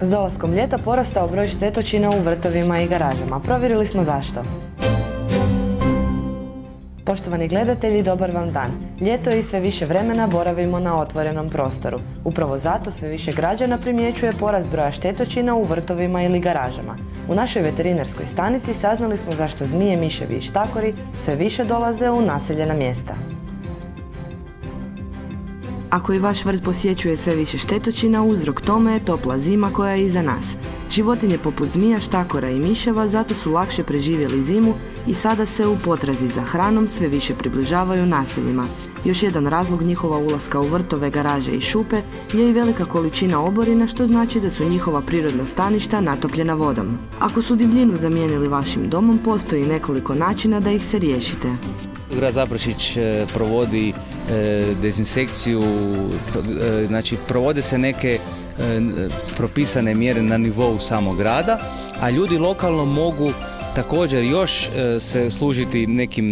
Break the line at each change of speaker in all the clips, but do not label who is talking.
S dolaskom ljeta porastao broj štetočina u vrtovima i garažama. Provjerili smo zašto. Poštovani gledatelji, dobar vam dan. Ljeto je i sve više vremena boravimo na otvorenom prostoru. Upravo zato sve više građana primjećuje porast broja štetočina u vrtovima ili garažama. U našoj veterinarskoj stanici saznali smo zašto zmije, miševi i štakori sve više dolaze u naseljena mjesta. Ako i vaš vrt posjećuje sve više štetočina, uzrok tome je topla zima koja je iza nas. Životinje poput zmija, štakora i miševa zato su lakše preživjeli zimu i sada se u potrazi za hranom sve više približavaju naseljima. Još jedan razlog njihova ulaska u vrtove, garaže i šupe je i velika količina oborina, što znači da su njihova prirodna staništa natopljena vodom. Ako su divljinu zamijenili vašim domom, postoji nekoliko načina da ih se riješite.
Grad Zaprešić provodi dezinsekciju, znači provode se neke propisane mjere na nivou samog grada, a ljudi lokalno mogu također još se služiti nekim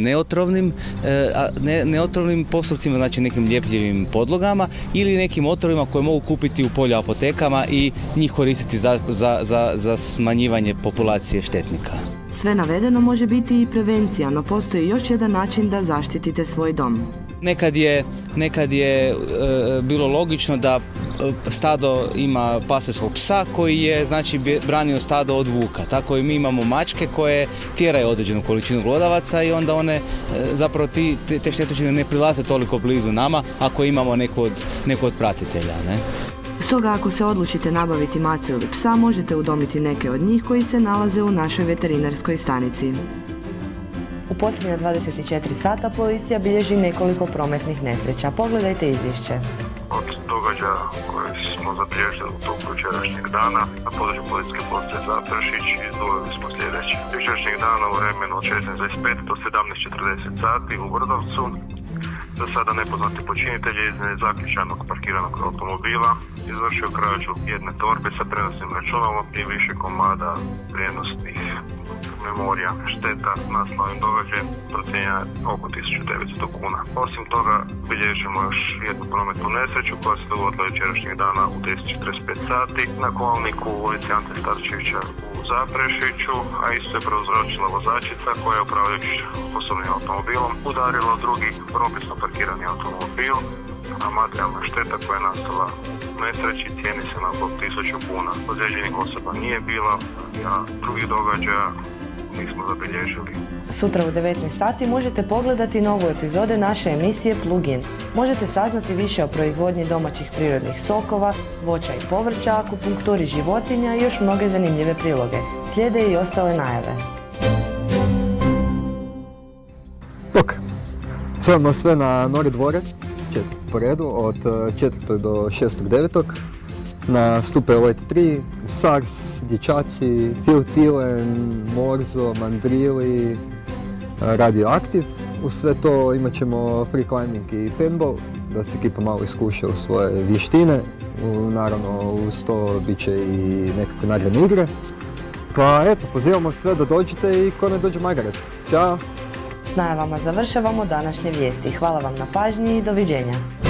neotrovnim postupcima, znači nekim ljepljivim podlogama ili nekim otrovima koje mogu kupiti u polju apotekama i njih koristiti za smanjivanje populacije štetnika.
Sve navedeno može biti i prevencija, no postoji još jedan način da zaštitite svoj dom.
Nekad je bilo logično da stado ima pastirskog psa koji je znači branio stado od vuka. Tako i mi imamo mačke koje tjeraju određenu količinu glodavaca i onda one zapravo te štetočine ne prilaze toliko blizu nama ako imamo neku od pratitelja. Ne?
Stoga ako se odlučite nabaviti macu ili psa, možete udomiti neke od njih koji se nalaze u našoj veterinarskoj stanici. U posljednja 24 sata policija bilježi nekoliko prometnih nesreća. Pogledajte izvješće.
Od događaja koje smo zabilježili u toku jučerašnjeg dana na području policijske postaje Zaprešić izdvojili smo sljedeće. Jučerašnjeg dana u vremenu od 16:25 do 17:40 sati u Vrdovcu za sada nepoznati počinitelj je iz nezaključanog parkiranog automobila izvršio krađu jedne torbe sa prenosnim računalom i više komada vrijednosnih memorija. Šteta naslovnim događajem procijenjena oko 1900 kuna. Osim toga bilježimo još jednu prometnu nesreću koja se dogodila jučerašnjeg dana u 10:45 sati na kolniku u ulici Ante Starčevića u Zaprešiću, a isto je prouzročila vozačica koja je upravljajući osobnim automobilom udarila drugi propisno parkirani automobil, a materijalna šteta koja je nastala u nesreći cijeni se na oko 1000 kuna. Ozlijeđenih osoba nije bilo, a drugih događaja nismo zabilježili.
Sutra u 19 sati možete pogledati novu epizode naše emisije Plug-in. Možete saznati više o proizvodnji domaćih prirodnih sokova, voća i povrća, akupunkturi životinja i još mnoge zanimljive priloge. Slijede i ostale najave.
Ok, zovemo sve na Nori dvore, 4. po redu, od 4. do 6.9. Na Stupe Elite 3, Sars, dječaci, Phil Thielen, Morzo, Mandrili, Radioaktiv. Uz sve to imat ćemo free climbing i paintball, da se ekipa malo iskuša u svoje vještine. Naravno, uz to bit će i nekakve nagradne igre. Pa eto, pozivamo sve da dođete i ko ne dođe magarac. Ćao!
S najavama završavamo današnje vijesti. Hvala vam na pažnji i doviđenja.